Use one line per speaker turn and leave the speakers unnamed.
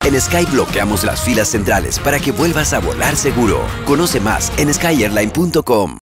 En Sky bloqueamos las filas centrales para que vuelvas a volar seguro. Conoce más en skyairline.com.